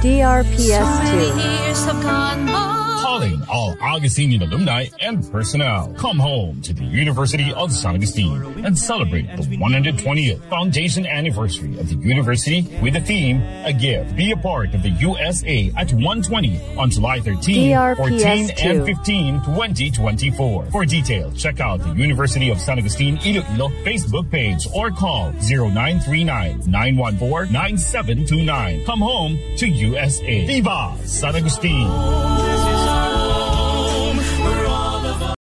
DRPS 2. Calling all Augustinian alumni and personnel. Come home to the University of San Agustin and celebrate the 120th foundation anniversary of the university with the theme, A Gift. Be a part of the USA at 120 on July 13, DRPS 14, 2. and 15, 2024. For details, check out the University of San Agustin Iloilo Facebook page or call 0939-914-9729. Come home to USA. Viva San Agustin!